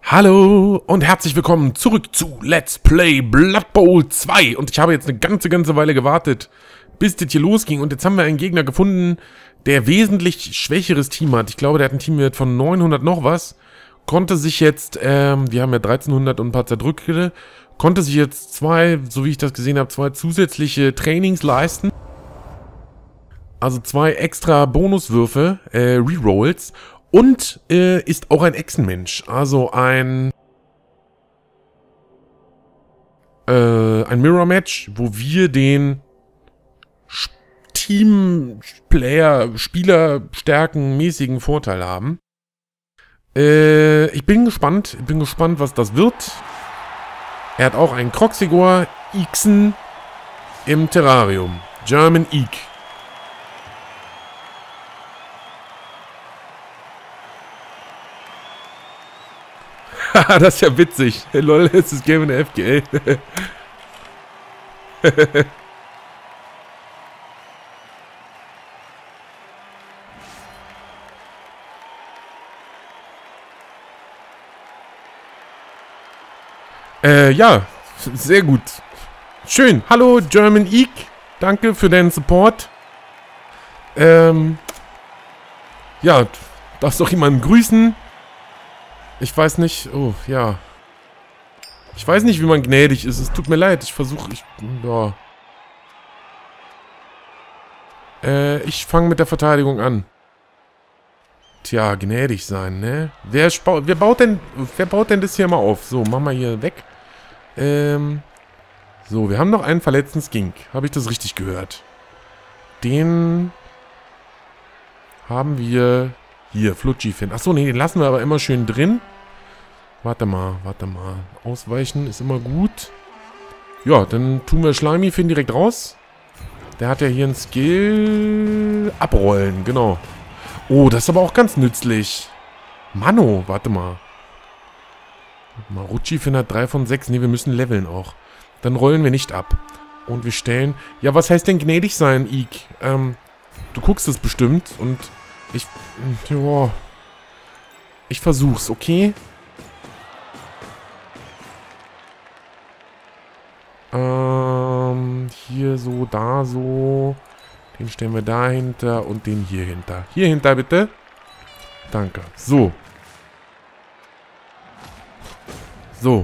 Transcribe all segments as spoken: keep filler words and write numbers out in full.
Hallo und herzlich willkommen zurück zu Let's Play Blood Bowl zwei. Und ich habe jetzt eine ganze, ganze Weile gewartet, bis das hier losging. Und jetzt haben wir einen Gegner gefunden, der wesentlich schwächeres Team hat. Ich glaube, der hat ein Teamwert von neunhundert noch was. Konnte sich jetzt, ähm, wir haben ja dreizehnhundert und ein paar zerdrückte, konnte sich jetzt zwei, so wie ich das gesehen habe, zwei zusätzliche Trainings leisten. Also zwei extra Bonuswürfe, äh, Rerolls. Und äh, ist auch ein Echsenmensch, also ein äh, ein Mirror-Match, wo wir den Team-Player, Spielerstärken-mäßigen Vorteil haben. Äh, ich bin gespannt, ich bin gespannt, was das wird. Er hat auch einen Kroxigor Ixen im Terrarium. German Eek. Haha, das ist ja witzig. Hey, lol, es ist Game in der F G A. äh, ja, sehr gut. Schön. Hallo, German Eek. Danke für deinen Support. Ähm, ja, darfst doch jemanden grüßen. Ich weiß nicht, oh, ja. Ich weiß nicht, wie man gnädig ist. Es tut mir leid, ich versuche, ich, ja. Äh, ich fange mit der Verteidigung an. Tja, gnädig sein, ne? Wer, wer baut denn, wer baut denn das hier mal auf? So, machen wir hier weg. Ähm, so, wir haben noch einen verletzten Skink. Habe ich das richtig gehört? Den haben wir hier, Flutschi-Fin. Achso, nee, den lassen wir aber immer schön drin. Warte mal, warte mal. Ausweichen ist immer gut. Ja, dann tun wir Schleimi-Fin direkt raus. Der hat ja hier einen Skill. Abrollen, genau. Oh, das ist aber auch ganz nützlich. Mano, warte mal. Marucci-Fin hat drei von sechs. Ne, wir müssen leveln auch. Dann rollen wir nicht ab. Und wir stellen... Ja, was heißt denn gnädig sein, Eek? Ähm, du guckst es bestimmt und ich... Ja... Ich versuch's, okay? Ähm, hier so, da so. Den stellen wir dahinter und den hier hinter. Hier hinter, bitte. Danke. So. So.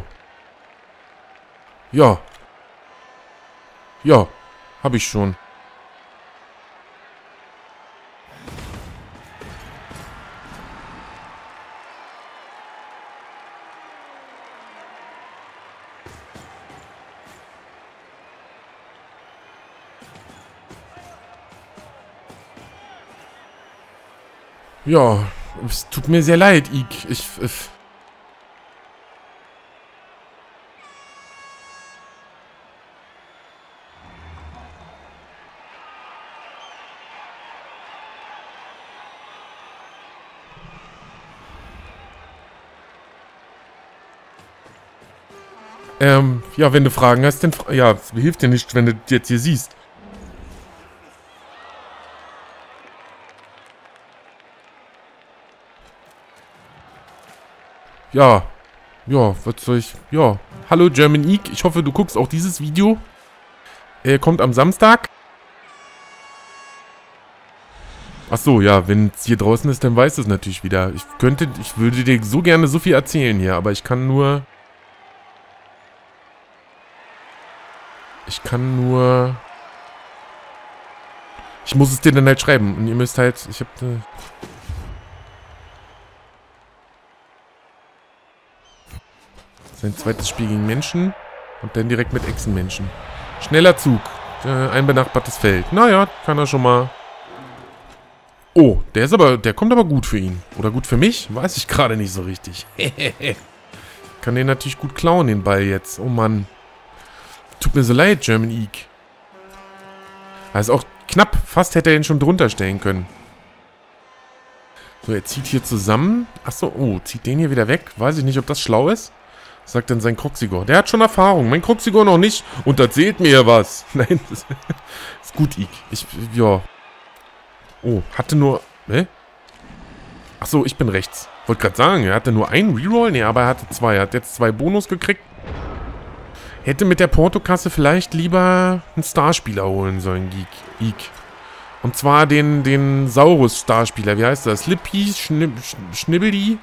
Ja. Ja. Hab ich schon. Ja, es tut mir sehr leid, Eek. Ich, ich... Ähm, ja, wenn du Fragen hast, dann... Fra ja, es hilft dir nicht, wenn du jetzt hier siehst. Ja, ja, was soll ich, ja. Hallo German Eek, ich hoffe, du guckst auch dieses Video. Er kommt am Samstag. Ach so, ja, wenn es hier draußen ist, dann weiß es natürlich wieder. Ich könnte, ich würde dir so gerne so viel erzählen hier, aber ich kann nur... Ich kann nur... Ich muss es dir dann halt schreiben und ihr müsst halt, ich hab... Äh, Sein zweites Spiel gegen Menschen und dann direkt mit Echsenmenschen. Schneller Zug. Äh, ein benachbartes Feld. Naja, kann er schon mal. Oh, der ist aber, der kommt aber gut für ihn. Oder gut für mich? Weiß ich gerade nicht so richtig. Kann den natürlich gut klauen, den Ball jetzt. Oh Mann. Tut mir so leid, German Eek. Also auch knapp. Fast hätte er ihn schon drunter stellen können. So, er zieht hier zusammen. Achso, oh, zieht den hier wieder weg. Weiß ich nicht, ob das schlau ist. Sagt dann sein Kroxigor. Der hat schon Erfahrung. Mein Kroxigor noch nicht. Und erzählt mir ja was. Nein, das ist gut, Eek. Ich, ja. Oh, hatte nur... Hä? Achso, ich bin rechts. Wollte gerade sagen, er hatte nur einen Reroll. Ne, aber er hatte zwei. Er hat jetzt zwei Bonus gekriegt. Hätte mit der Portokasse vielleicht lieber einen Starspieler holen sollen, Geek. Geek. Und zwar den, den Saurus-Starspieler. Wie heißt das? Slippy, Schni Schnibbeldi.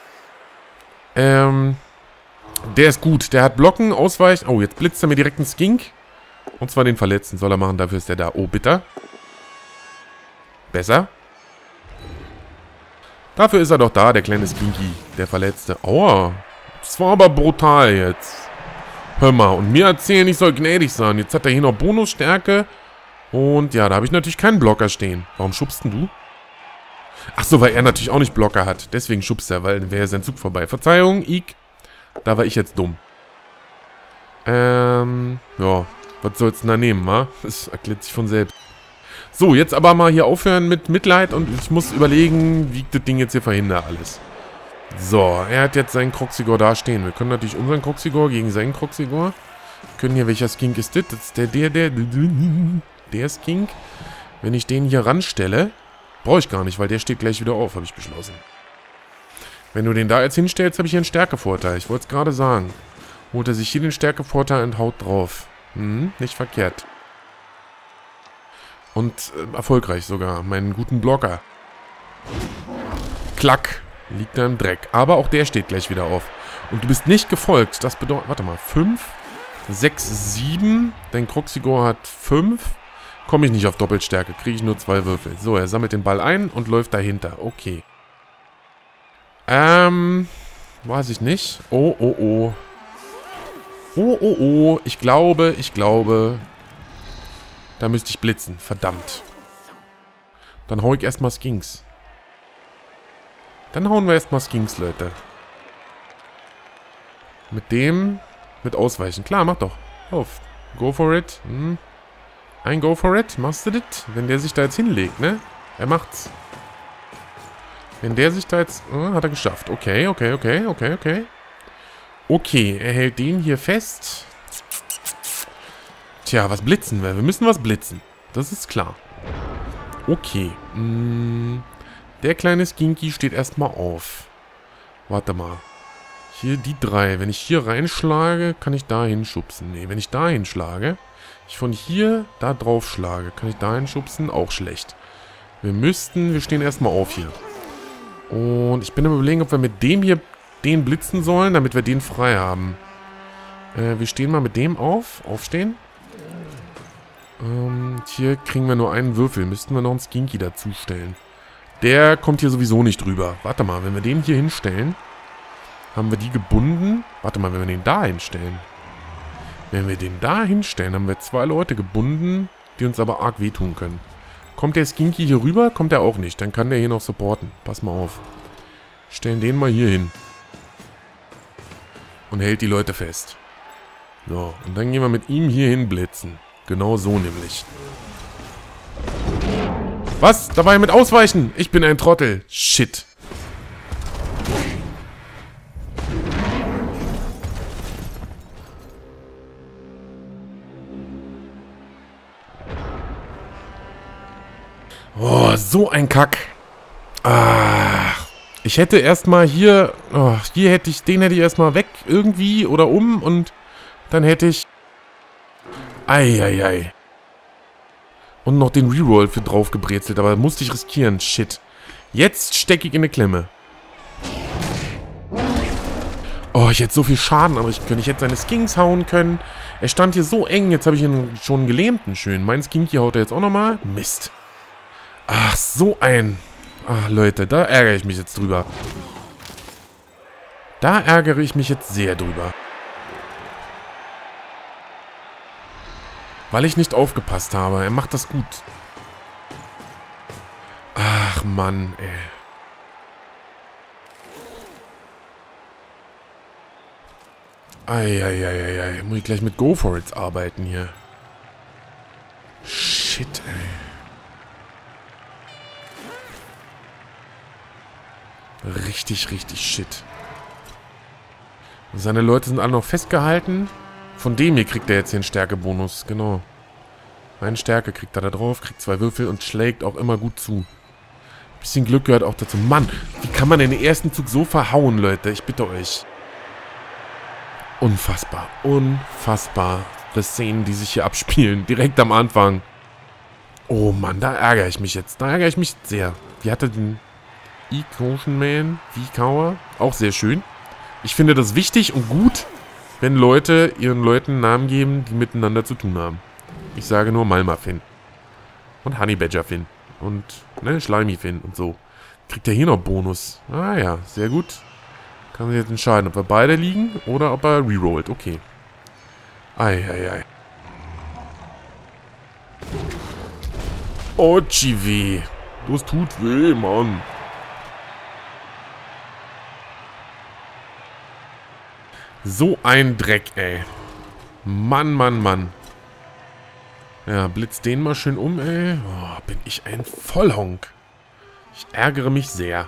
Ähm, der ist gut. Der hat Blocken, Ausweichen. Oh, jetzt blitzt er mir direkt einen Skink. Und zwar den Verletzten soll er machen. Dafür ist der da. Oh, bitter. Besser. Dafür ist er doch da, der kleine Skinky. Der Verletzte. Aua. Das war aber brutal jetzt. Hör mal. Und mir erzählen, ich soll gnädig sein. Jetzt hat er hier noch Bonusstärke. Und ja, da habe ich natürlich keinen Blocker stehen. Warum schubst denn du? Achso, weil er natürlich auch nicht Blocker hat. Deswegen schubst er, weil wäre sein Zug vorbei. Verzeihung, Ike. Da war ich jetzt dumm. Ähm, ja. Was soll's denn da nehmen, wa? Das erklärt sich von selbst. So, jetzt aber mal hier aufhören mit Mitleid und ich muss überlegen, wie ich das Ding jetzt hier verhindere alles. So, er hat jetzt seinen Kroxigor da stehen. Wir können natürlich unseren Kroxigor gegen seinen Kroxigor. Wir können hier, welcher Skink ist das? Das ist der, der, der, der Skink. Wenn ich den hier ranstelle, brauche ich gar nicht, weil der steht gleich wieder auf, habe ich beschlossen. Wenn du den da jetzt hinstellst, habe ich hier einen Stärkevorteil. Ich wollte es gerade sagen. Holt er sich hier den Stärkevorteil und haut drauf. Hm, nicht verkehrt. Und äh, erfolgreich sogar. Meinen guten Blocker. Klack. Liegt da im Dreck. Aber auch der steht gleich wieder auf. Und du bist nicht gefolgt. Das bedeutet, warte mal, fünf, sechs, sieben. Dein Kroxigor hat fünf. Komme ich nicht auf Doppelstärke. Kriege ich nur zwei Würfel. So, er sammelt den Ball ein und läuft dahinter. Okay. Ähm, weiß ich nicht. Oh, oh, oh. Oh, oh, oh. Ich glaube, ich glaube... Da müsste ich blitzen. Verdammt. Dann hau ich erstmal Skinks. Dann hauen wir erstmal Skinks, Leute. Mit dem... Mit Ausweichen. Klar, mach doch. Auf. Go for it. Hm. Ein Go for it. Machst du das? Wenn der sich da jetzt hinlegt, ne? Er macht's. Wenn der sich da jetzt... Äh, hat er geschafft. Okay, okay, okay, okay, okay. Okay, er hält den hier fest. Tja, was blitzen wir? Wir müssen was blitzen. Das ist klar. Okay. Hm, der kleine Skinky steht erstmal auf. Warte mal. Hier die drei. Wenn ich hier reinschlage, kann ich da hinschubsen. Ne, wenn ich da hinschlage, ich von hier da drauf schlage, kann ich da hinschubsen? Auch schlecht. Wir müssten, wir stehen erstmal auf hier. Und ich bin am Überlegen, ob wir mit dem hier den blitzen sollen, damit wir den frei haben. Äh, wir stehen mal mit dem auf. Aufstehen. Ähm, hier kriegen wir nur einen Würfel. Müssten wir noch einen Skinky dazustellen. Der kommt hier sowieso nicht drüber. Warte mal, wenn wir den hier hinstellen, haben wir die gebunden. Warte mal, wenn wir den da hinstellen. Wenn wir den da hinstellen, haben wir zwei Leute gebunden, die uns aber arg wehtun können. Kommt der Skinky hier rüber? Kommt er auch nicht. Dann kann der hier noch supporten. Pass mal auf. Stellen den mal hier hin. Und hält die Leute fest. So, und dann gehen wir mit ihm hier hin blitzen. Genau so nämlich. Was? Dabei mit Ausweichen? Ich bin ein Trottel. Shit. Oh, so ein Kack. Ah. Ich hätte erstmal hier... Oh, hier hätte ich... Den hätte ich erstmal weg irgendwie oder um und dann hätte ich... Eieiei. Und noch den Reroll für drauf gebrezelt, aber musste ich riskieren. Shit. Jetzt stecke ich in eine Klemme. Oh, ich hätte so viel Schaden anrichten können. Ich hätte seine Skinks hauen können. Er stand hier so eng. Jetzt habe ich ihn schon einen gelähmten schön. Mein Skinky haut er jetzt auch nochmal. Mist. Ach, so ein... Ach, Leute, da ärgere ich mich jetzt drüber. Da ärgere ich mich jetzt sehr drüber. Weil ich nicht aufgepasst habe. Er macht das gut. Ach, Mann, ey. Eieieiei. Muss ich gleich mit Go for It arbeiten hier. Shit, ey. Richtig, richtig shit. Seine Leute sind alle noch festgehalten. Von dem hier kriegt er jetzt den Stärkebonus. Genau. Eine Stärke kriegt er da drauf, kriegt zwei Würfel und schlägt auch immer gut zu. Bisschen Glück gehört auch dazu. Mann, wie kann man den ersten Zug so verhauen, Leute? Ich bitte euch. Unfassbar. Unfassbar. Die Szenen, die sich hier abspielen. Direkt am Anfang. Oh Mann, da ärgere ich mich jetzt. Da ärgere ich mich sehr. Wie hatte den E-Caution Man? V-Cower? Auch sehr schön. Ich finde das wichtig und gut, wenn Leute ihren Leuten Namen geben, die miteinander zu tun haben. Ich sage nur Malma Finn. Und Honey Badger Finn. Und, ne, Schleimy Finn und so. Kriegt er hier noch Bonus. Ah ja, sehr gut. Kann man jetzt entscheiden, ob wir beide liegen oder ob er rerollt. Okay. Ei, ei, ei. Oh, Chivi. Das tut weh, Mann. So ein Dreck, ey. Mann, Mann, Mann. Ja, blitz den mal schön um, ey. Oh, bin ich ein Vollhonk. Ich ärgere mich sehr.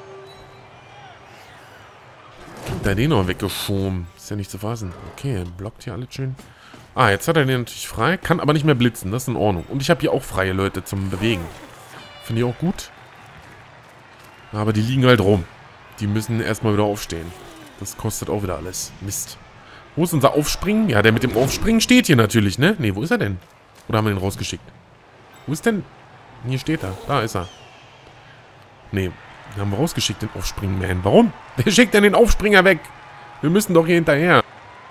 Kriegt er den noch weggeschoben. Ist ja nicht zu fassen. Okay, blockt hier alles schön. Ah, jetzt hat er den natürlich frei. Kann aber nicht mehr blitzen. Das ist in Ordnung. Und ich habe hier auch freie Leute zum Bewegen. Finde ich auch gut. Aber die liegen halt rum. Die müssen erstmal wieder aufstehen. Das kostet auch wieder alles. Mist. Wo ist unser Aufspringen? Ja, der mit dem Aufspringen steht hier natürlich, ne? Ne, wo ist er denn? Oder haben wir den rausgeschickt? Wo ist denn? Hier steht er. Da ist er. Ne, den haben wir rausgeschickt, den Aufspringen-Man. Warum? Wer schickt denn den Aufspringer weg? Wir müssen doch hier hinterher.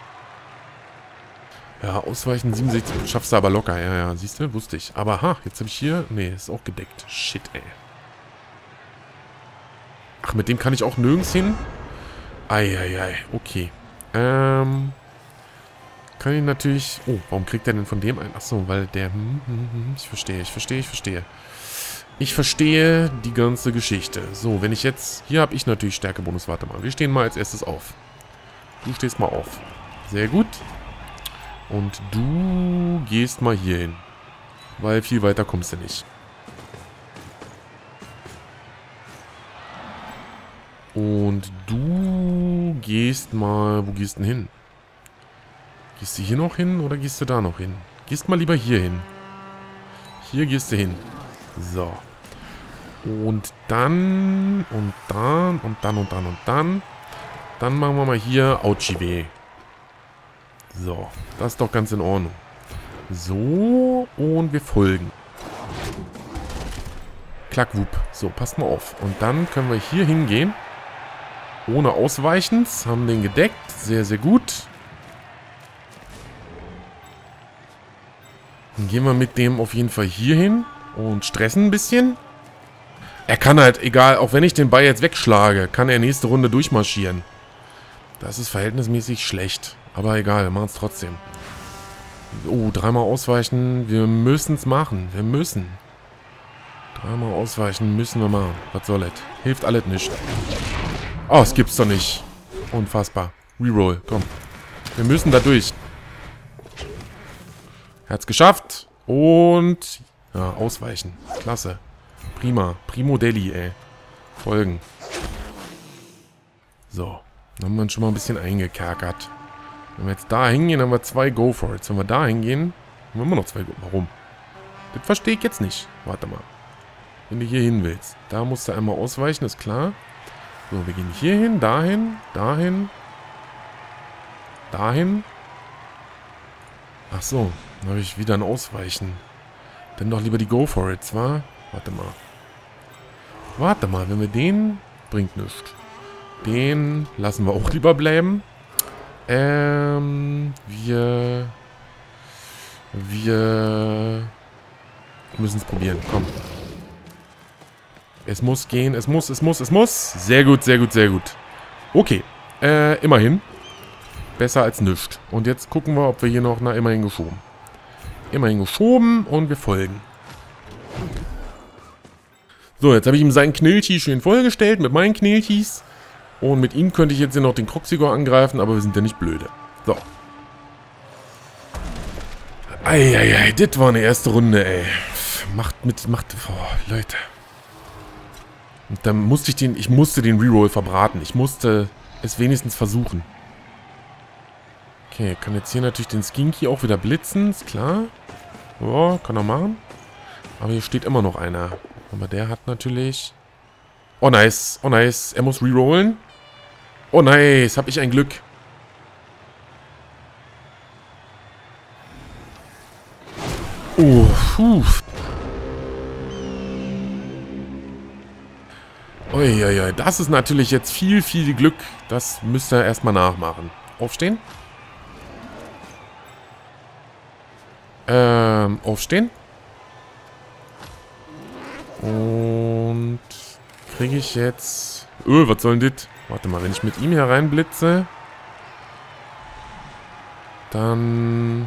Ja, ausweichen siebenundsechzig. Schaffst du aber locker. Ja, ja, siehst du? Wusste ich. Aber ha, jetzt habe ich hier... Ne, ist auch gedeckt. Shit, ey. Ach, mit dem kann ich auch nirgends hin? Eieiei, okay. Ähm... Kann ich natürlich... Oh, warum kriegt er denn von dem ein? Achso, weil der... Hm, hm, hm, ich verstehe, ich verstehe, ich verstehe. Ich verstehe die ganze Geschichte. So, wenn ich jetzt... Hier habe ich natürlich Stärkebonus. Warte mal, wir stehen mal als erstes auf. Du stehst mal auf. Sehr gut. Und du gehst mal hier hin. Weil viel weiter kommst du nicht. Und du gehst mal... Wo gehst du denn hin? Gehst du hier noch hin oder gehst du da noch hin? Gehst mal lieber hier hin. Hier gehst du hin. So. Und dann... Und dann... Und dann und dann und dann... Dann machen wir mal hier Autschi weh. So. Das ist doch ganz in Ordnung. So. Und wir folgen. Klackwupp. So, passt mal auf. Und dann können wir hier hingehen. Ohne Ausweichens. Haben den gedeckt. Sehr, sehr gut. Dann gehen wir mit dem auf jeden Fall hier hin. Und stressen ein bisschen. Er kann halt, egal, auch wenn ich den Ball jetzt wegschlage, kann er nächste Runde durchmarschieren. Das ist verhältnismäßig schlecht. Aber egal, wir machen es trotzdem. Oh, dreimal ausweichen. Wir müssen es machen. Wir müssen. Dreimal ausweichen müssen wir machen. Was soll es? Hilft alles nicht. Oh, es gibt's doch nicht. Unfassbar. Reroll, komm. Wir müssen da durch. Er hat's geschafft. Und... Ja, ausweichen. Klasse. Prima. Primo Deli, ey. Folgen. So. Dann haben wir uns schon mal ein bisschen eingekerkert. Wenn wir jetzt da hingehen, haben wir zwei Go for it. Wenn wir da hingehen, haben wir immer noch zwei Go. Warum? Das verstehe ich jetzt nicht. Warte mal. Wenn du hier hin willst. Da musst du einmal ausweichen, ist klar. So, wir gehen hier hin, dahin, dahin. Dahin. Ach so. Dann habe ich wieder ein Ausweichen. Dann doch lieber die Go for it, wa? Warte mal. Warte mal, wenn wir den... Bringt nichts. Den lassen wir auch lieber bleiben. Ähm, wir... Wir... müssen es probieren, komm. Es muss gehen, es muss, es muss, es muss. Sehr gut, sehr gut, sehr gut. Okay, äh, immerhin. Besser als nichts. Und jetzt gucken wir, ob wir hier noch, na, immerhin geschoben. Immerhin geschoben und wir folgen. So, jetzt habe ich ihm seinen Knilchi schön vollgestellt mit meinen Knilchis. Und mit ihm könnte ich jetzt hier noch den Kroxigor angreifen, aber wir sind ja nicht blöde. So. Eieiei, das war eine erste Runde, ey. Macht mit, macht, oh, Leute. Und dann musste ich den, ich musste den Reroll verbraten. Ich musste es wenigstens versuchen. Okay, kann jetzt hier natürlich den Skinky auch wieder blitzen, ist klar. Ja, kann er machen. Aber hier steht immer noch einer. Aber der hat natürlich Oh, nice. Oh, nice. Er muss rerollen. Oh, nice. Hab ich ein Glück. Oh, puh. Uiuiui, das ist natürlich jetzt viel, viel Glück. Das müsst ihr erstmal nachmachen. Aufstehen. Ähm, aufstehen. Und kriege ich jetzt... Öh, was soll denn das? Warte mal, wenn ich mit ihm hier reinblitze, dann...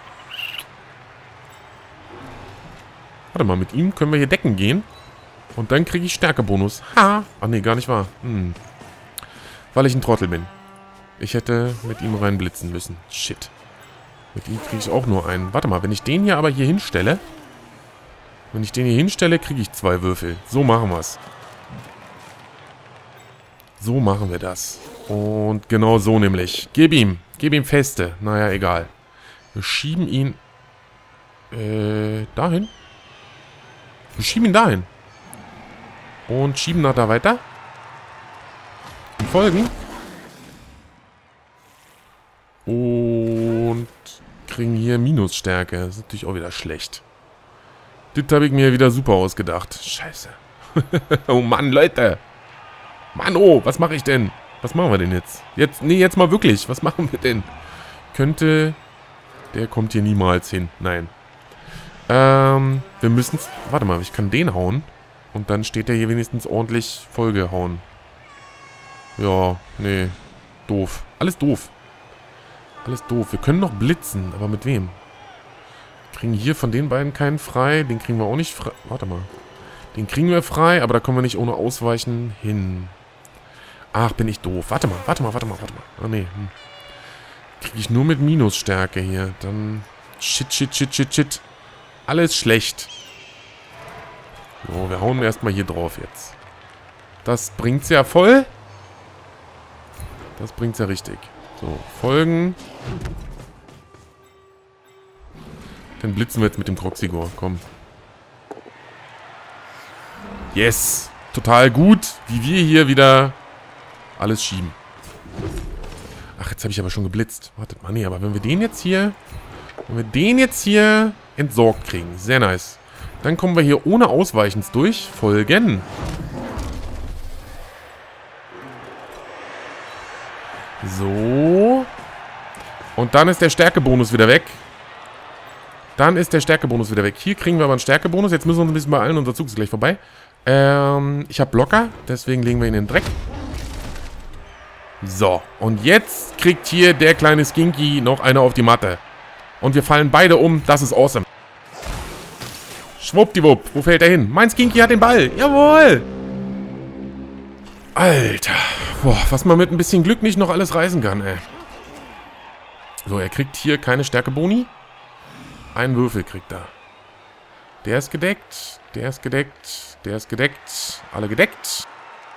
Warte mal, mit ihm können wir hier decken gehen. Und dann kriege ich Stärkebonus. Ha! Ach nee, gar nicht wahr. Hm. Weil ich ein Trottel bin. Ich hätte mit ihm reinblitzen müssen. Shit. Mit ihm kriege ich auch nur einen. Warte mal, wenn ich den hier aber hier hinstelle... Wenn ich den hier hinstelle, kriege ich zwei Würfel. So machen wir es. So machen wir das. Und genau so nämlich. Gib ihm. Gib ihm Feste. Naja, egal. Wir schieben ihn... Äh, dahin. Wir schieben ihn dahin. Und schieben nach da weiter. Und folgen. Und kriegen hier Minusstärke. Das ist natürlich auch wieder schlecht. Das habe ich mir wieder super ausgedacht. Scheiße. Oh Mann, Leute. Mann, oh, was mache ich denn? Was machen wir denn jetzt? Jetzt, nee, jetzt mal wirklich. Was machen wir denn? Könnte... Der kommt hier niemals hin. Nein. Ähm, wir müssen... Warte mal, ich kann den hauen. Und dann steht der hier wenigstens ordentlich vollgehauen. Ja, nee. Doof. Alles doof. Alles doof. Wir können noch blitzen, aber mit wem? Kriegen hier von den beiden keinen frei. Den kriegen wir auch nicht frei. Warte mal. Den kriegen wir frei, aber da kommen wir nicht ohne Ausweichen hin. Ach, bin ich doof. Warte mal, warte mal, warte mal, warte mal. Ah, nee. Hm. Kriege ich nur mit Minusstärke hier. Dann... Shit, shit, shit, shit, shit. Alles schlecht. So, wir hauen erstmal hier drauf jetzt. Das bringt's ja voll. Das bringt's ja richtig. So, folgen. Dann blitzen wir jetzt mit dem Kroxigor. Komm. Yes. Total gut, wie wir hier wieder alles schieben. Ach, jetzt habe ich aber schon geblitzt. Wartet mal, nee, aber wenn wir den jetzt hier... Wenn wir den jetzt hier entsorgt kriegen. Sehr nice. Dann kommen wir hier ohne Ausweichens durch. Folgen. So. Und dann ist der Stärkebonus wieder weg. Dann ist der Stärkebonus wieder weg. Hier kriegen wir aber einen Stärkebonus. Jetzt müssen wir uns ein bisschen beeilen. Unser Zug ist gleich vorbei. Ähm, ich habe Blocker. Deswegen legen wir ihn in den Dreck. So. Und jetzt kriegt hier der kleine Skinky noch eine auf die Matte. Und wir fallen beide um. Das ist awesome. Schwuppdiwupp. Wo fällt er hin? Mein Skinky hat den Ball. Jawohl. Alter. Boah, was man mit ein bisschen Glück nicht noch alles reißen kann, ey. So, er kriegt hier keine Stärkeboni. Einen Würfel kriegt er. Der ist gedeckt. Der ist gedeckt. Der ist gedeckt. Alle gedeckt.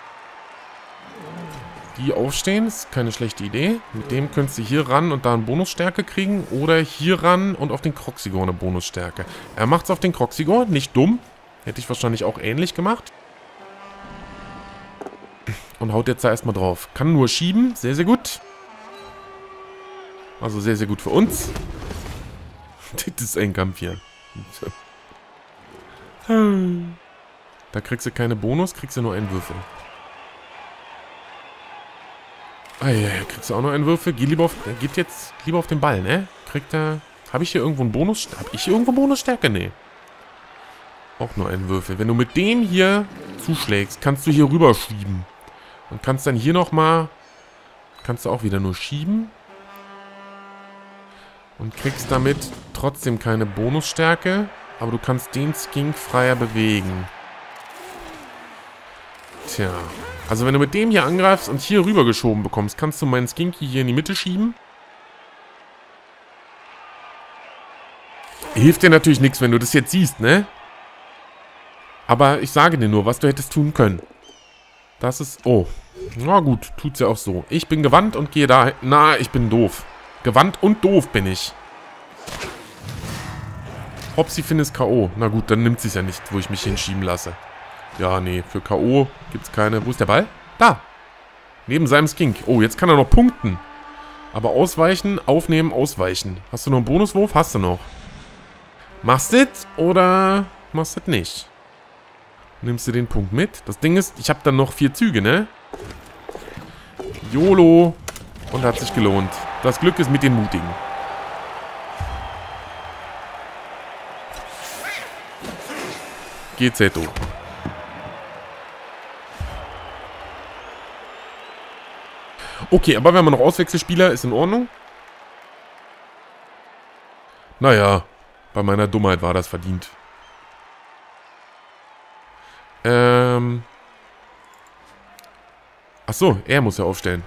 Die aufstehen, ist keine schlechte Idee. Mit dem könntest du hier ran und da eine Bonusstärke kriegen. Oder hier ran und auf den Kroxigor eine Bonusstärke. Er macht es auf den Kroxigor, nicht dumm. Hätte ich wahrscheinlich auch ähnlich gemacht. Und haut jetzt da erstmal drauf. Kann nur schieben, sehr, sehr gut. Also sehr, sehr gut für uns. Das ist ein Kampf hier. Da kriegst du keine Bonus, kriegst du nur einen Würfel. Ah ja, kriegst du auch noch einen Würfel. Geh lieber auf, er geht jetzt lieber auf den Ball, ne? Kriegt er... Habe ich hier irgendwo einen Bonus? Habe ich hier irgendwo Bonusstärke? Nee. Auch nur einen Würfel. Wenn du mit dem hier zuschlägst, kannst du hier rüber schieben. Und kannst dann hier nochmal... Kannst du auch wieder nur schieben. Und kriegst damit trotzdem keine Bonusstärke. Aber du kannst den Skink freier bewegen. Tja. Also wenn du mit dem hier angreifst und hier rüber geschoben bekommst, kannst du meinen Skinky hier in die Mitte schieben. Hilft dir natürlich nichts, wenn du das jetzt siehst, ne? Aber ich sage dir nur, was du hättest tun können. Das ist... Oh. Na gut, tut's ja auch so. Ich bin gewandt und gehe da... Na, ich bin doof. Gewandt und doof bin ich. Hopsi Finn ist K O. Na gut, dann nimmt sie's ja nicht, wo ich mich hinschieben lasse. Ja, nee, für K O gibt's keine. Wo ist der Ball? Da. Neben seinem Skink. Oh, jetzt kann er noch punkten. Aber ausweichen, aufnehmen, ausweichen. Hast du noch einen Bonuswurf? Hast du noch. Machst du das oder machst du das nicht? Nimmst du den Punkt mit? Das Ding ist, ich habe dann noch vier Züge, ne? YOLO. Und hat sich gelohnt. Das Glück ist mit den Mutigen. G Z O. Okay, aber wenn man noch Auswechselspieler, ist in Ordnung. Naja, bei meiner Dummheit war das verdient. Ähm. Ach so, er muss ja aufstellen.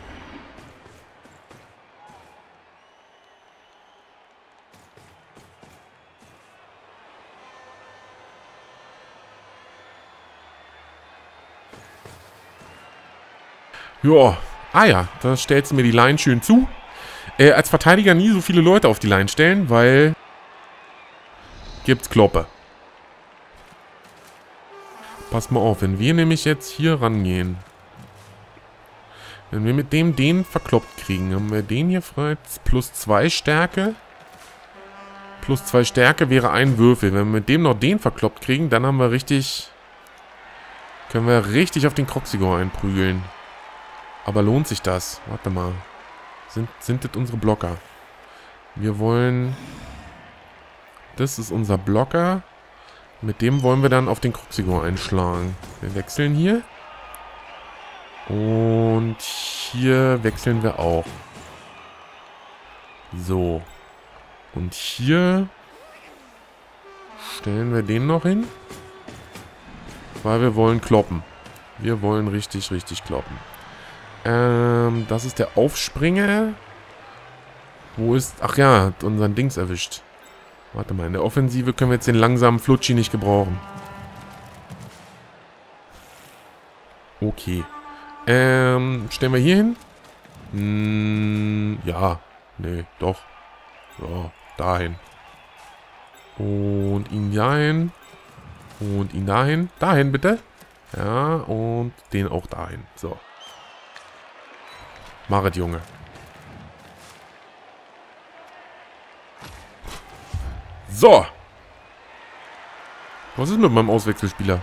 Ja. Ah ja, da stellst du mir die Line schön zu. Äh, als Verteidiger nie so viele Leute auf die Line stellen, weil gibt's Kloppe. Pass mal auf, wenn wir nämlich jetzt hier rangehen. Wenn wir mit dem den verkloppt kriegen, haben wir den hier frei. Plus zwei Stärke. Plus zwei Stärke wäre ein Würfel. Wenn wir mit dem noch den verkloppt kriegen, dann haben wir richtig... Können wir richtig auf den Kroxigor einprügeln. Aber lohnt sich das? Warte mal. Sind, sind das unsere Blocker? Wir wollen... Das ist unser Blocker. Mit dem wollen wir dann auf den Kroxigor einschlagen. Wir wechseln hier. Und hier wechseln wir auch. So. Und hier stellen wir den noch hin. Weil wir wollen kloppen. Wir wollen richtig, richtig kloppen. Ähm, das ist der Aufspringer. Wo ist... Ach ja, hat unseren Dings erwischt. Warte mal, in der Offensive können wir jetzt den langsamen Flutschi nicht gebrauchen. Okay. Ähm, stellen wir hier hin? Hm, ja. Nee, doch. So, dahin. Und ihn dahin. Und ihn dahin. Dahin, bitte. Ja, und den auch dahin. So. Machet, Junge. So. Was ist mit meinem Auswechselspieler?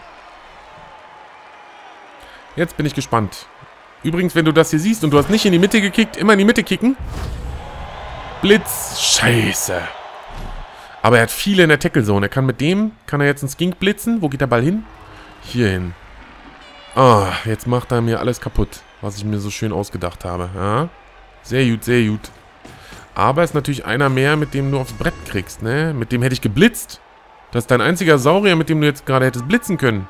Jetzt bin ich gespannt. Übrigens, wenn du das hier siehst und du hast nicht in die Mitte gekickt, immer in die Mitte kicken. Blitz. Scheiße. Aber er hat viele in der Tackle-Zone. Er kann mit dem, kann er jetzt einen Skink blitzen. Wo geht der Ball hin? Hier hin. Ah, jetzt macht er mir alles kaputt, was ich mir so schön ausgedacht habe. Ja? Sehr gut, sehr gut. Aber ist natürlich einer mehr, mit dem du aufs Brett kriegst, ne? Mit dem hätte ich geblitzt. Das ist dein einziger Saurier, mit dem du jetzt gerade hättest blitzen können.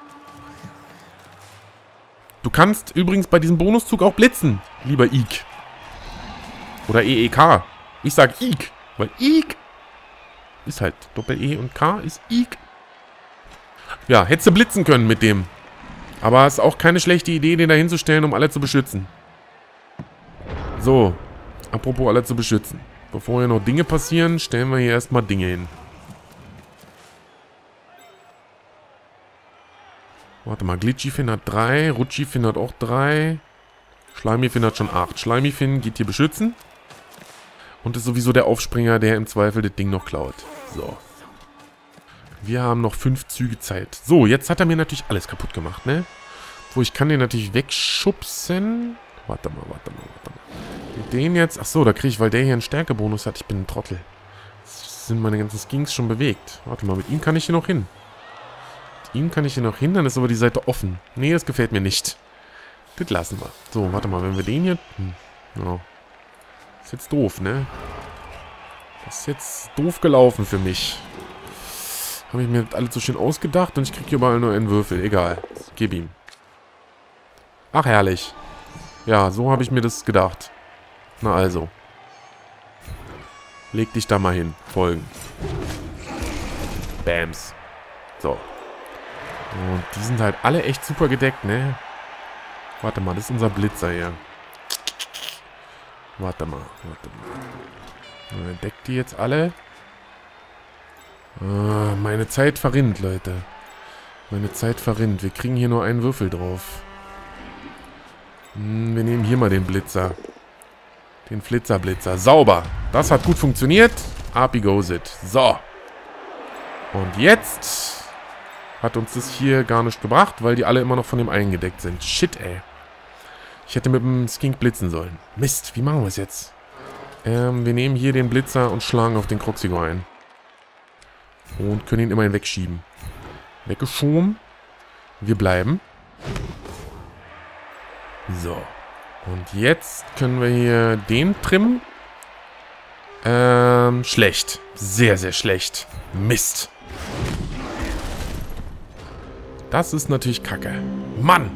Du kannst übrigens bei diesem Bonuszug auch blitzen, lieber Eek. Oder E E K. Ich sag Eek, weil Eek ist halt Doppel-E und K ist Eek. Ja, hättest du blitzen können mit dem. Aber es ist auch keine schlechte Idee, den da hinzustellen, um alle zu beschützen. So. Apropos alle zu beschützen. Bevor hier noch Dinge passieren, stellen wir hier erstmal Dinge hin. Warte mal, Glitchy-Fin hat drei, Rutschi-Fin hat auch drei. Schleimy-Fin hat schon acht. Schleimy-Fin geht hier beschützen. Und ist sowieso der Aufspringer, der im Zweifel das Ding noch klaut. So. Wir haben noch fünf Züge Zeit. So, jetzt hat er mir natürlich alles kaputt gemacht, ne? Wo ich kann den natürlich wegschubsen. Warte mal, warte mal, warte mal. Den jetzt... Achso, da kriege ich, weil der hier einen Stärkebonus hat. Ich bin ein Trottel. Jetzt sind meine ganzen Skinks schon bewegt. Warte mal, mit ihm kann ich hier noch hin. Mit ihm kann ich hier noch hin, dann ist aber die Seite offen. Nee, das gefällt mir nicht. Das lassen wir. So, warte mal, wenn wir den hier... Hm, ja. Ist jetzt doof, ne? Das ist jetzt doof gelaufen für mich. Habe ich mir das alles so schön ausgedacht und ich kriege hier überall nur einen Würfel. Egal. Gib ihm. Ach, herrlich. Ja, so habe ich mir das gedacht. Na also. Leg dich da mal hin. Folgen. Bams. So. Und die sind halt alle echt super gedeckt, ne? Warte mal, das ist unser Blitzer hier. Warte mal, warte mal. Deckt die jetzt alle? Ah, meine Zeit verrinnt, Leute. Meine Zeit verrinnt. Wir kriegen hier nur einen Würfel drauf. Hm, wir nehmen hier mal den Blitzer. Den Flitzerblitzer. Sauber. Das hat gut funktioniert. Up he goes it. So. Und jetzt hat uns das hier gar nicht gebracht, weil die alle immer noch von dem einen gedeckt sind. Shit, ey. Ich hätte mit dem Skink blitzen sollen. Mist, wie machen wir es jetzt? Ähm, wir nehmen hier den Blitzer und schlagen auf den Kroxigor ein. Und können ihn immerhin wegschieben. Weggeschoben. Wir bleiben. So. Und jetzt können wir hier den trimmen. Ähm, schlecht. Sehr, sehr schlecht. Mist. Das ist natürlich kacke. Mann!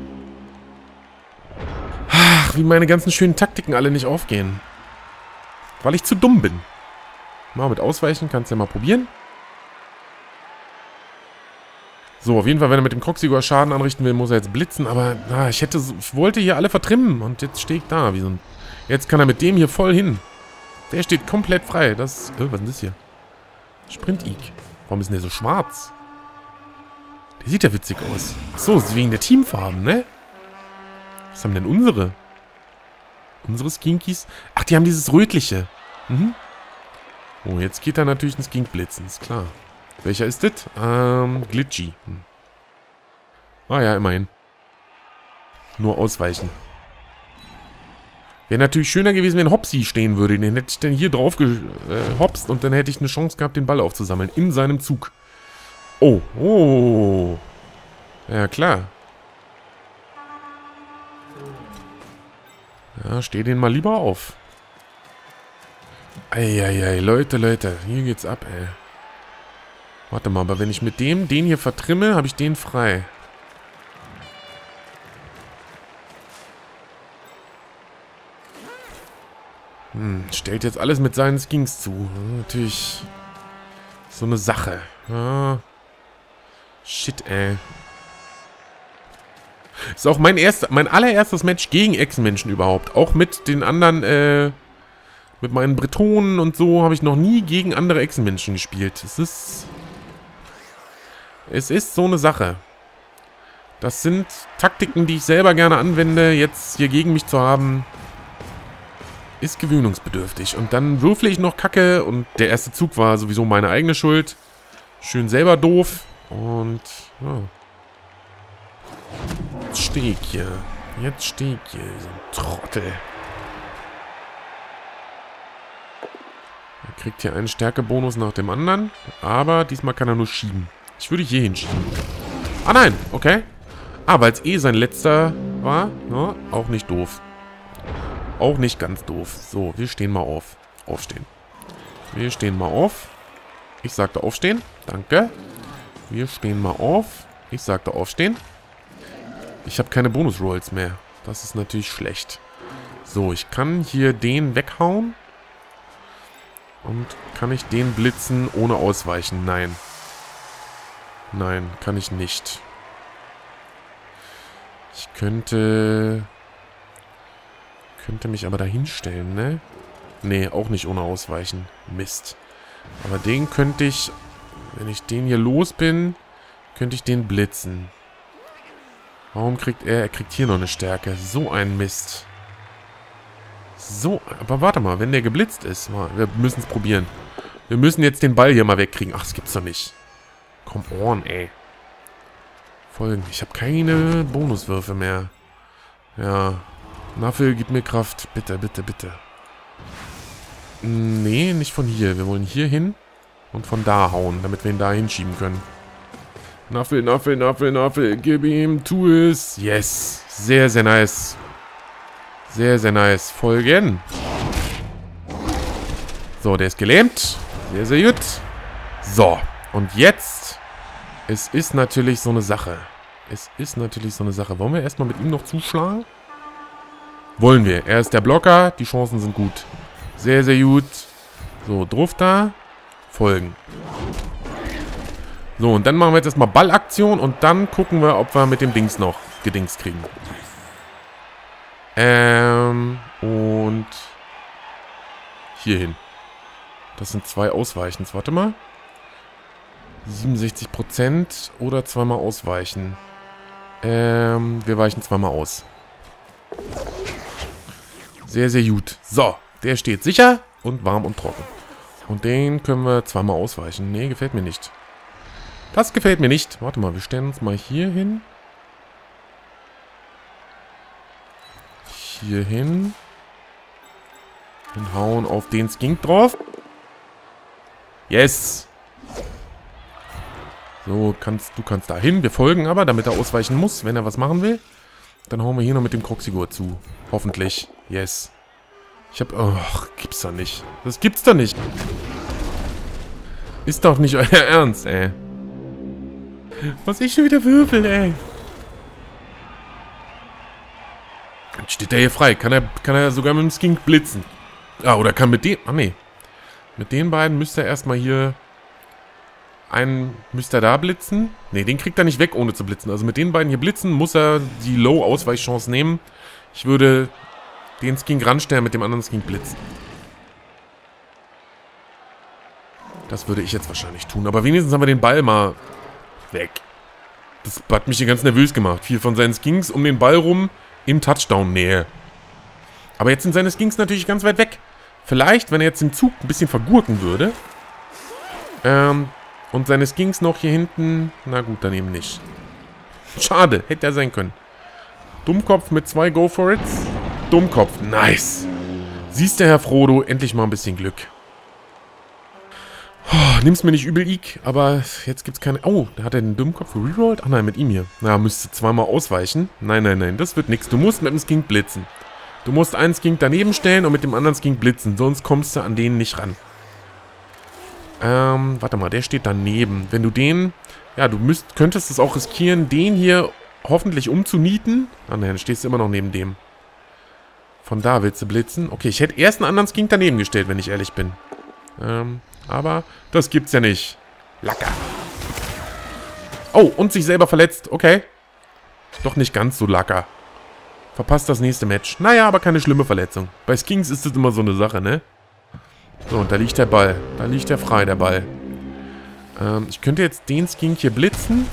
Ach, wie meine ganzen schönen Taktiken alle nicht aufgehen. Weil ich zu dumm bin. Mal mit Ausweichen, kannst du ja mal probieren. So, auf jeden Fall, wenn er mit dem Kroxigor Schaden anrichten will, muss er jetzt blitzen. Aber na, ich hätte, ich wollte hier alle vertrimmen. Und jetzt stehe ich da. Wie so ein, jetzt kann er mit dem hier voll hin. Der steht komplett frei. Das, oh, was ist das hier? Sprint-Eek. Warum ist denn der so schwarz? Der sieht ja witzig aus. Achso, das ist wegen der Teamfarben, ne? Was haben denn unsere? Unsere Skinkies? Ach, die haben dieses rötliche. Mhm. Oh, jetzt geht da natürlich ein Skink blitzen, ist klar. Welcher ist das? Ähm, Glitchy. Hm. Ah ja, immerhin. Nur ausweichen. Wäre natürlich schöner gewesen, wenn Hopsi stehen würde. Den hätte ich dann hier drauf gehopst und dann hätte ich eine Chance gehabt, den Ball aufzusammeln. In seinem Zug. Oh, oh. Ja, klar. Ja, steh den mal lieber auf. Eieiei, Leute, Leute. Hier geht's ab, ey. Warte mal, aber wenn ich mit dem den hier vertrimme, habe ich den frei. Hm, stellt jetzt alles mit seinen Skinks zu. Natürlich so eine Sache. Ja. Shit, ey. Ist auch mein erster, mein allererstes Match gegen Echsenmenschen überhaupt. Auch mit den anderen, äh, mit meinen Bretonen und so habe ich noch nie gegen andere Echsenmenschen gespielt. Es ist... Es ist so eine Sache. Das sind Taktiken, die ich selber gerne anwende. Jetzt hier gegen mich zu haben, ist gewöhnungsbedürftig. Und dann würfle ich noch Kacke. Und der erste Zug war sowieso meine eigene Schuld. Schön selber doof. Und, ja. Jetzt stehe ich hier. Jetzt stehe ich hier. So ein Trottel. Er kriegt hier einen Stärkebonus nach dem anderen. Aber diesmal kann er nur schieben. Ich würde hier hinschieben. Ah, nein. Okay. Ah, weil es eh sein letzter war. Ja, auch nicht doof. Auch nicht ganz doof. So, wir stehen mal auf. Aufstehen. Wir stehen mal auf. Ich sagte aufstehen. Danke. Wir stehen mal auf. Ich sagte aufstehen. Ich habe keine Bonus-Rolls mehr. Das ist natürlich schlecht. So, ich kann hier den weghauen. Und kann ich den blitzen ohne ausweichen? Nein. Nein, kann ich nicht. Ich könnte... Könnte mich aber da hinstellen, ne? Nee, auch nicht ohne ausweichen. Mist. Aber den könnte ich... Wenn ich den hier los bin, könnte ich den blitzen. Warum kriegt er... Er kriegt hier noch eine Stärke. So ein Mist. So, aber warte mal, wenn der geblitzt ist... Wir müssen es probieren. Wir müssen jetzt den Ball hier mal wegkriegen. Ach, das gibt's doch nicht. Come on, ey. Folgen. Ich habe keine Bonuswürfe mehr. Ja. Naffel, gib mir Kraft. Bitte, bitte, bitte. Nee, nicht von hier. Wir wollen hier hin und von da hauen, damit wir ihn da hinschieben können. Naffel, Naffel, Naffel, Naffel. Gib ihm, tu es. Yes. Sehr, sehr nice. Sehr, sehr nice. Folgen. So, der ist gelähmt. Sehr, sehr gut. So. Und jetzt, es ist natürlich so eine Sache. Es ist natürlich so eine Sache. Wollen wir erstmal mit ihm noch zuschlagen? Wollen wir. Er ist der Blocker. Die Chancen sind gut. Sehr, sehr gut. So, drauf da. Folgen. So, und dann machen wir jetzt erstmal Ballaktion und dann gucken wir, ob wir mit dem Dings noch gedings kriegen. Ähm, und hierhin. Das sind zwei Ausweichens. Warte mal. siebenundsechzig Prozent oder zweimal ausweichen. Ähm, wir weichen zweimal aus. Sehr, sehr gut. So, der steht sicher und warm und trocken. Und den können wir zweimal ausweichen. Nee, gefällt mir nicht. Das gefällt mir nicht. Warte mal, wir stellen uns mal hier hin. Hier hin. Und hauen auf den Skink drauf. Yes! So, kannst, du kannst da hin. Wir folgen aber, damit er ausweichen muss, wenn er was machen will. Dann hauen wir hier noch mit dem Kroxigor zu. Hoffentlich. Yes. Ich hab... Ach, gibt's doch nicht. Das gibt's doch nicht. Ist doch nicht euer Ernst, ey. Was ich schon wieder würfel, ey. Dann steht der hier frei. Kann er, kann er sogar mit dem Skink blitzen. Ah, oder kann mit dem... Ah, nee. Mit den beiden müsste er erstmal hier... Einen müsste er da blitzen. Ne, den kriegt er nicht weg, ohne zu blitzen. Also mit den beiden hier blitzen, muss er die Low-Ausweichchance nehmen. Ich würde den Skink ranstellen, mit dem anderen Skink blitzen. Das würde ich jetzt wahrscheinlich tun. Aber wenigstens haben wir den Ball mal weg. Das hat mich hier ganz nervös gemacht. Vier von seinen Skinks um den Ball rum in Touchdown-Nähe. Aber jetzt sind seine Skinks natürlich ganz weit weg. Vielleicht, wenn er jetzt im Zug ein bisschen vergurken würde. Ähm... Und seine Skinks noch hier hinten. Na gut, dann eben nicht. Schade, hätte er sein können. Dummkopf mit zwei Go for It's. Dummkopf, nice. Siehst du, Herr Frodo, endlich mal ein bisschen Glück. Oh, nimm's mir nicht übel, Ike, aber jetzt gibt's keine... Oh, hat er den Dummkopf rerollt? Ach nein, mit ihm hier. Na, müsste zweimal ausweichen. Nein, nein, nein, das wird nichts. Du musst mit dem Skink blitzen. Du musst einen Skink daneben stellen und mit dem anderen Skink blitzen. Sonst kommst du an den nicht ran. Ähm, warte mal, der steht daneben. Wenn du den... Ja, du müsst, könntest es auch riskieren, den hier hoffentlich umzunieten. Ah nein, dann stehst du immer noch neben dem. Von da willst du blitzen. Okay, ich hätte erst einen anderen Skink daneben gestellt, wenn ich ehrlich bin. Ähm, aber das gibt's ja nicht. Lacker. Oh, und sich selber verletzt. Okay. Doch nicht ganz so lacker. Verpasst das nächste Match. Naja, aber keine schlimme Verletzung. Bei Skinks ist das immer so eine Sache, ne? So, und da liegt der Ball. Da liegt der frei, der Ball. Ähm, ich könnte jetzt den Skink hier blitzen.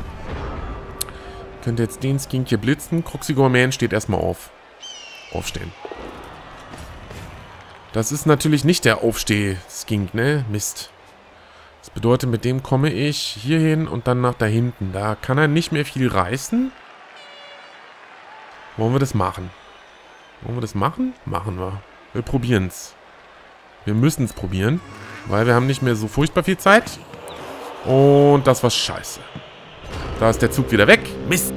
Ich könnte jetzt den Skink hier blitzen. Kroxigor Man steht erstmal auf. Aufstehen. Das ist natürlich nicht der Aufsteh-Skink, ne? Mist. Das bedeutet, mit dem komme ich hier hin und dann nach da hinten. Da kann er nicht mehr viel reißen. Wollen wir das machen? Wollen wir das machen? Machen wir. Wir probieren es. Wir müssen es probieren, weil wir haben nicht mehr so furchtbar viel Zeit. Und das war scheiße. Da ist der Zug wieder weg. Mist.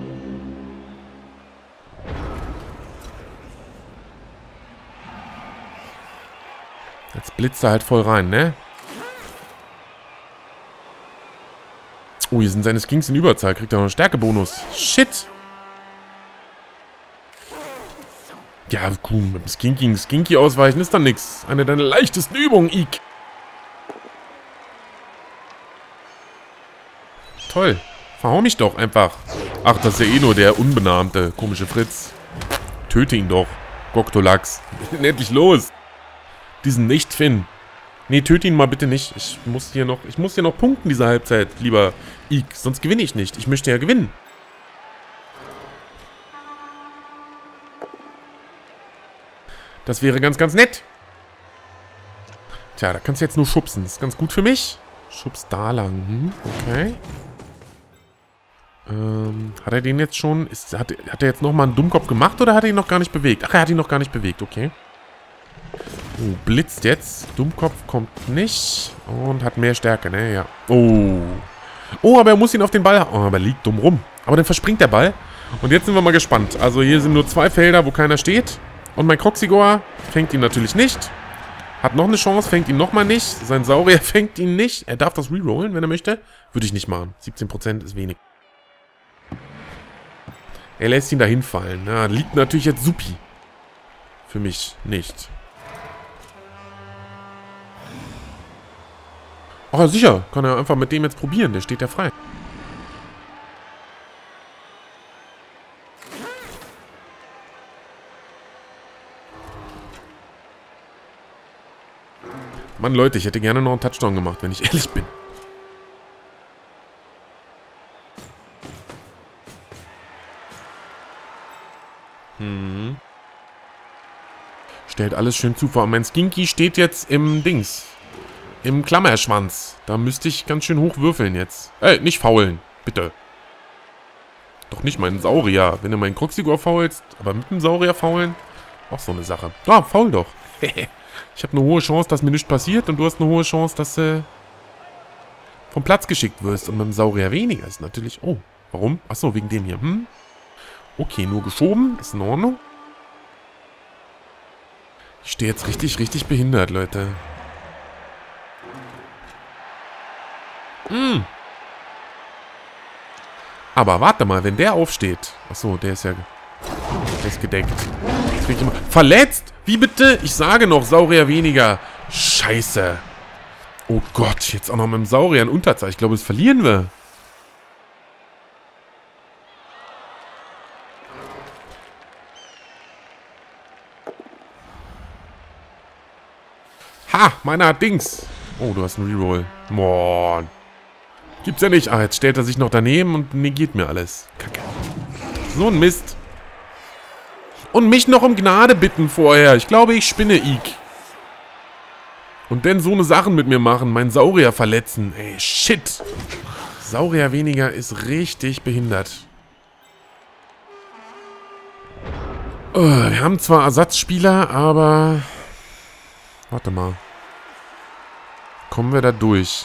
Jetzt blitzt er halt voll rein, ne? Oh, hier sind seine Skinks in Überzahl. Kriegt er noch einen Stärkebonus. Shit. Ja, cool. Mit dem Skinking, Skinky ausweichen ist dann nix. Eine deiner leichtesten Übungen, Ike. Toll. Verhau mich doch einfach. Ach, das ist ja eh nur der unbenannte, komische Fritz. Töte ihn doch. Goktolax. Endlich los. Diesen Nicht-Finn. Nee, töte ihn mal bitte nicht. Ich muss hier noch, ich muss hier noch punkten, diese Halbzeit, lieber Ike. Sonst gewinne ich nicht. Ich möchte ja gewinnen. Das wäre ganz, ganz nett. Tja, da kannst du jetzt nur schubsen. Das ist ganz gut für mich. Schubst da lang. Hm, okay. Ähm, hat er den jetzt schon... Ist, hat, hat er jetzt nochmal einen Dummkopf gemacht oder hat er ihn noch gar nicht bewegt? Ach, er hat ihn noch gar nicht bewegt. Okay. Oh, blitzt jetzt. Dummkopf kommt nicht. Und hat mehr Stärke, ne? Ja. Oh. Oh, aber er muss ihn auf den Ball... Oh, aber er liegt dumm rum. Aber dann verspringt der Ball. Und jetzt sind wir mal gespannt. Also hier sind nur zwei Felder, wo keiner steht. Und mein Kroxigor fängt ihn natürlich nicht. Hat noch eine Chance, fängt ihn nochmal nicht. Sein Saurier fängt ihn nicht. Er darf das rerollen, wenn er möchte. Würde ich nicht machen. siebzehn Prozent ist wenig. Er lässt ihn dahin fallen. Ja, liegt natürlich jetzt supi. Für mich nicht. Ach, sicher. Kann er einfach mit dem jetzt probieren. Der steht ja frei. Mann, Leute, ich hätte gerne noch einen Touchdown gemacht, wenn ich ehrlich bin. Stellt alles schön zu. Vor allem mein Skinky steht jetzt im Dings. Im Klammerschwanz. Da müsste ich ganz schön hoch würfeln jetzt. Ey, nicht faulen. Bitte. Doch nicht meinen Saurier. Wenn du meinen Kroxigor faulst, aber mit dem Saurier faulen, auch so eine Sache. Ah, faul doch. Ich habe eine hohe Chance, dass mir nichts passiert und du hast eine hohe Chance, dass du äh, vom Platz geschickt wirst. Und mit dem Saurier weniger ist natürlich... Oh, warum? Achso, wegen dem hier. Hm? Okay, nur geschoben. Ist in Ordnung. Ich stehe jetzt richtig, richtig behindert, Leute. Hm. Aber warte mal, wenn der aufsteht... Achso, der ist ja... Der ist gedeckt. Jetzt krieg ich immer... Verletzt? Wie bitte? Ich sage noch, Saurier weniger. Scheiße. Oh Gott, jetzt auch noch mit dem Saurier in Unterzahl. Ich glaube, das verlieren wir. Ha, meiner hat Dings. Oh, du hast einen Reroll. Moin. Gibt's ja nicht. Ah, jetzt stellt er sich noch daneben und negiert mir alles. Kacke. So ein Mist. Und mich noch um Gnade bitten vorher. Ich glaube, ich spinne, Ike. Und dann so eine Sachen mit mir machen. Meinen Saurier verletzen. Ey, shit. Saurier weniger ist richtig behindert. Oh, wir haben zwar Ersatzspieler, aber... Warte mal. Kommen wir da durch?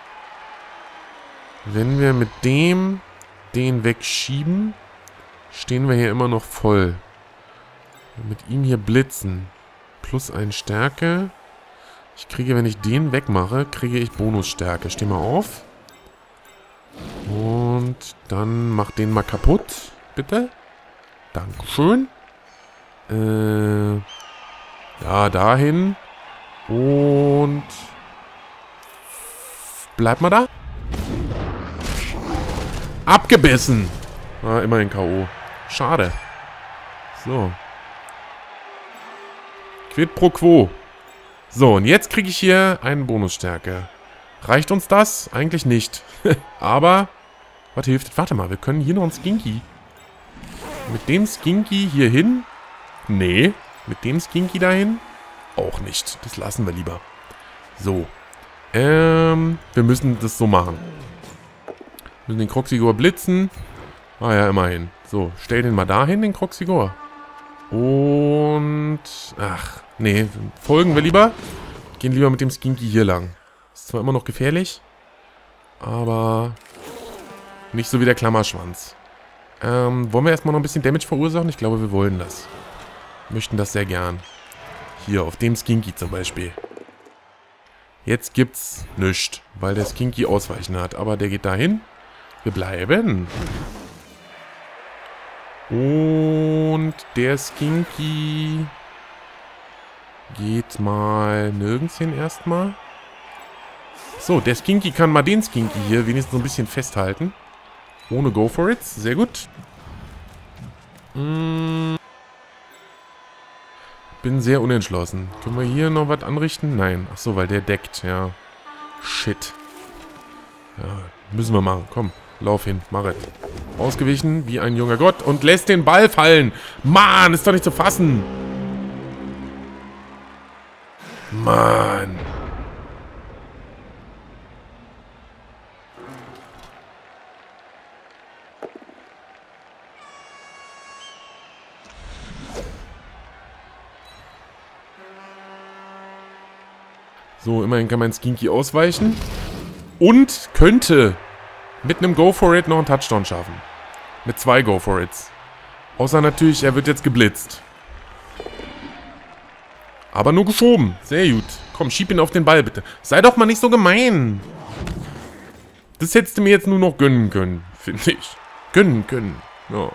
Wenn wir mit dem den wegschieben, stehen wir hier immer noch voll. Mit ihm hier blitzen. Plus ein Stärke. Ich kriege, wenn ich den wegmache, kriege ich Bonusstärke. Steh mal auf. Und dann mach den mal kaputt. Bitte. Dankeschön. Äh, ja, dahin. Und... Bleib mal da. Abgebissen. Ah, immerhin K O. Schade. So. Quid pro quo. So, und jetzt kriege ich hier eine Bonusstärke. Reicht uns das? Eigentlich nicht. Aber, was hilft? Warte mal, wir können hier noch einen Skinky. Mit dem Skinky hier hin? Nee. Mit dem Skinky dahin? Auch nicht. Das lassen wir lieber. So. Ähm, wir müssen das so machen. Wir müssen den Kroxigor blitzen. Ah ja, immerhin. So, stell den mal dahin, den Kroxigor. Und... Ach, nee. Folgen wir lieber. Gehen lieber mit dem Skinky hier lang. Ist zwar immer noch gefährlich, aber nicht so wie der Klammerschwanz. Ähm, wollen wir erstmal noch ein bisschen Damage verursachen? Ich glaube, wir wollen das. Möchten das sehr gern. Hier, auf dem Skinky zum Beispiel. Jetzt gibt's nichts, weil der Skinky ausweichen hat. Aber der geht dahin. Wir bleiben. Und der Skinky geht mal nirgends hin erstmal. So, der Skinky kann mal den Skinky hier wenigstens so ein bisschen festhalten. Ohne Go for it. Sehr gut. Hm. Bin sehr unentschlossen. Können wir hier noch was anrichten? Nein. Achso, weil der deckt, ja. Shit. Ja, müssen wir machen. Komm, lauf hin. Mach es. Ausgewichen wie ein junger Gott und lässt den Ball fallen. Mann, ist doch nicht zu fassen. Mann. So, immerhin kann mein Skinky ausweichen. Und könnte mit einem Go for it noch einen Touchdown schaffen. Mit zwei Go for its. Außer natürlich, er wird jetzt geblitzt. Aber nur geschoben. Sehr gut. Komm, schieb ihn auf den Ball, bitte. Sei doch mal nicht so gemein. Das hättest du mir jetzt nur noch gönnen können, finde ich. Gönnen können. Ja.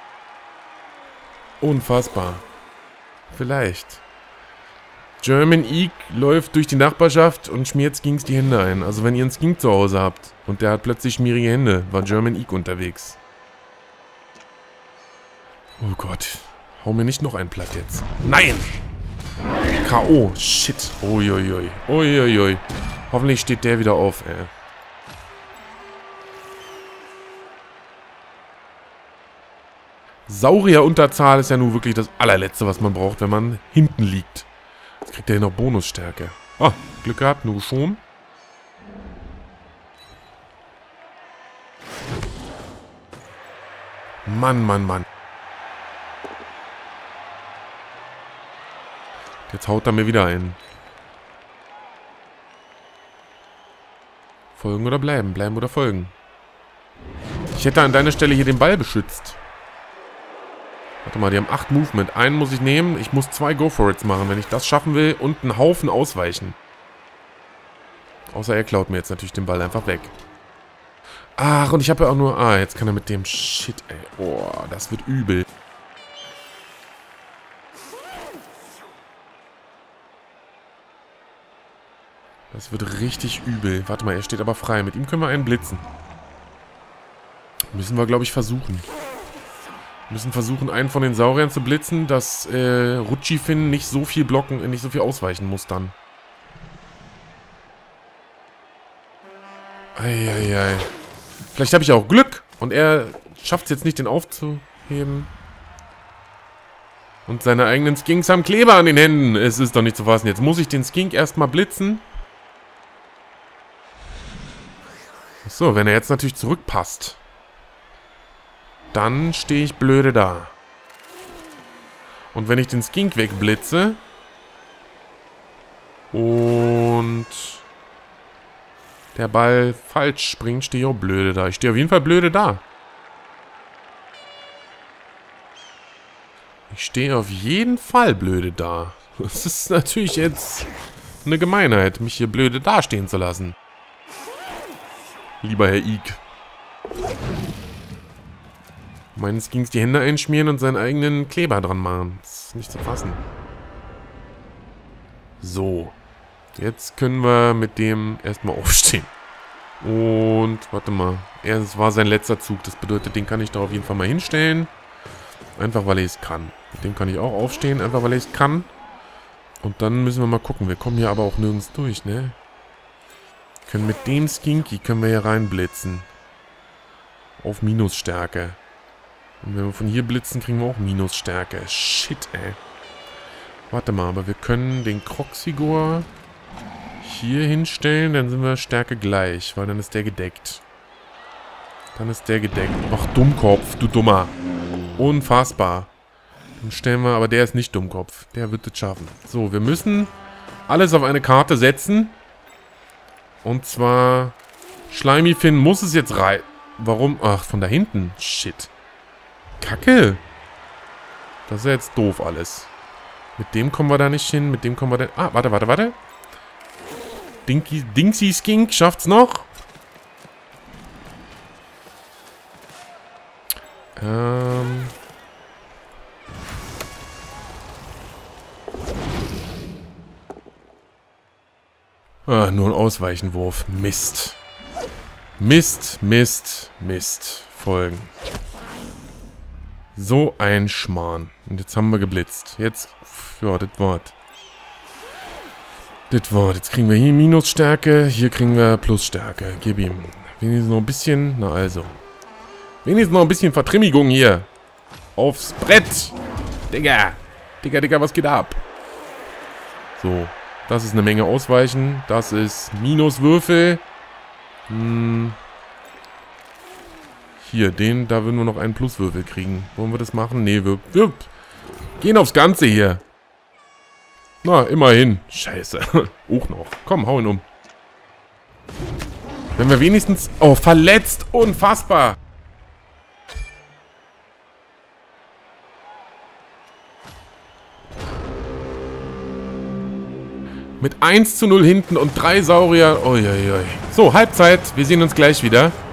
Unfassbar. Vielleicht. German Ike läuft durch die Nachbarschaft und schmiert Skinks die Hände ein. Also wenn ihr einen Skink zu Hause habt und der hat plötzlich schmierige Hände, war German Ike unterwegs. Oh Gott. Hau mir nicht noch einen platt jetzt. Nein! K O. Shit. Uiuiui. Uiuiui. Hoffentlich steht der wieder auf, ey. Saurier-Unterzahl ist ja nun wirklich das allerletzte, was man braucht, wenn man hinten liegt. Jetzt kriegt er hier noch Bonusstärke. Ah, Glück gehabt, nur schon. Mann, Mann, Mann. Jetzt haut er mir wieder ein. Folgen oder bleiben? Bleiben oder folgen? Ich hätte an deiner Stelle hier den Ball beschützt. Warte mal, die haben acht Movement. Einen muss ich nehmen. Ich muss zwei Go-For-Its machen, wenn ich das schaffen will. Und einen Haufen ausweichen. Außer er klaut mir jetzt natürlich den Ball einfach weg. Ach, und ich habe ja auch nur... Ah, jetzt kann er mit dem... Shit, ey. Oh, das wird übel. Das wird richtig übel. Warte mal, er steht aber frei. Mit ihm können wir einen blitzen. Müssen wir, glaube ich, versuchen. Wir müssen versuchen, einen von den Sauriern zu blitzen, dass äh, Rutschifin nicht so viel blocken, nicht so viel ausweichen muss dann. Eieiei. Vielleicht habe ich auch Glück und er schafft es jetzt nicht, den aufzuheben. Und seine eigenen Skinks haben Kleber an den Händen. Es ist doch nicht zu fassen. Jetzt muss ich den Skink erstmal blitzen. So, wenn er jetzt natürlich zurückpasst, dann stehe ich blöde da. Und wenn ich den Skink wegblitze und der Ball falsch springt, stehe ich auch blöde da. Ich stehe auf jeden Fall blöde da. Ich stehe auf jeden Fall blöde da. Das ist natürlich jetzt eine Gemeinheit, mich hier blöde dastehen zu lassen. Lieber Herr Ig. Meinen Skinks die Hände einschmieren und seinen eigenen Kleber dran machen. Das ist nicht zu fassen. So. Jetzt können wir mit dem erstmal aufstehen. Und, warte mal. Es war sein letzter Zug. Das bedeutet, den kann ich da auf jeden Fall mal hinstellen. Einfach, weil ich es kann. Mit dem kann ich auch aufstehen, einfach, weil ich es kann. Und dann müssen wir mal gucken. Wir kommen hier aber auch nirgends durch, ne? Können mit dem Skinky können wir hier reinblitzen. Auf Minusstärke. Und wenn wir von hier blitzen, kriegen wir auch Minusstärke. Shit, ey. Warte mal, aber wir können den Kroxigor hier hinstellen, dann sind wir Stärke gleich, weil dann ist der gedeckt. Dann ist der gedeckt. Ach, Dummkopf, du Dummer. Unfassbar. Dann stellen wir, aber der ist nicht Dummkopf. Der wird es schaffen. So, wir müssen alles auf eine Karte setzen. Und zwar, Schleimifin muss es jetzt rein. Warum? Ach, von da hinten. Shit. Kacke. Das ist ja jetzt doof alles. Mit dem kommen wir da nicht hin. Mit dem kommen wir da... Ah, warte, warte, warte. Dinky, Dingsy Skink schafft's noch. Ähm... Ah, nur ein Ausweichenwurf. Mist. Mist, Mist, Mist. Folgen. So ein Schmarrn. Und jetzt haben wir geblitzt. Jetzt, ja, das Wort. Das Wort. Jetzt kriegen wir hier Minusstärke, hier kriegen wir Plusstärke. Gib ihm. Wenigstens noch ein bisschen, na also. Wenigstens noch ein bisschen Vertrimmigung hier. Aufs Brett. Digga. Digga, Digga, was geht ab? So. Das ist eine Menge Ausweichen. Das ist Minuswürfel. Hm. Hier, den, da würden wir noch einen Pluswürfel kriegen. Wollen wir das machen? Nee, wir, wir gehen aufs Ganze hier. Na, immerhin. Scheiße. Auch noch. Komm, hau ihn um. Wenn wir wenigstens... Oh, verletzt. Unfassbar. Mit eins zu null hinten und drei Saurier. Uiuiui. So, Halbzeit. Wir sehen uns gleich wieder.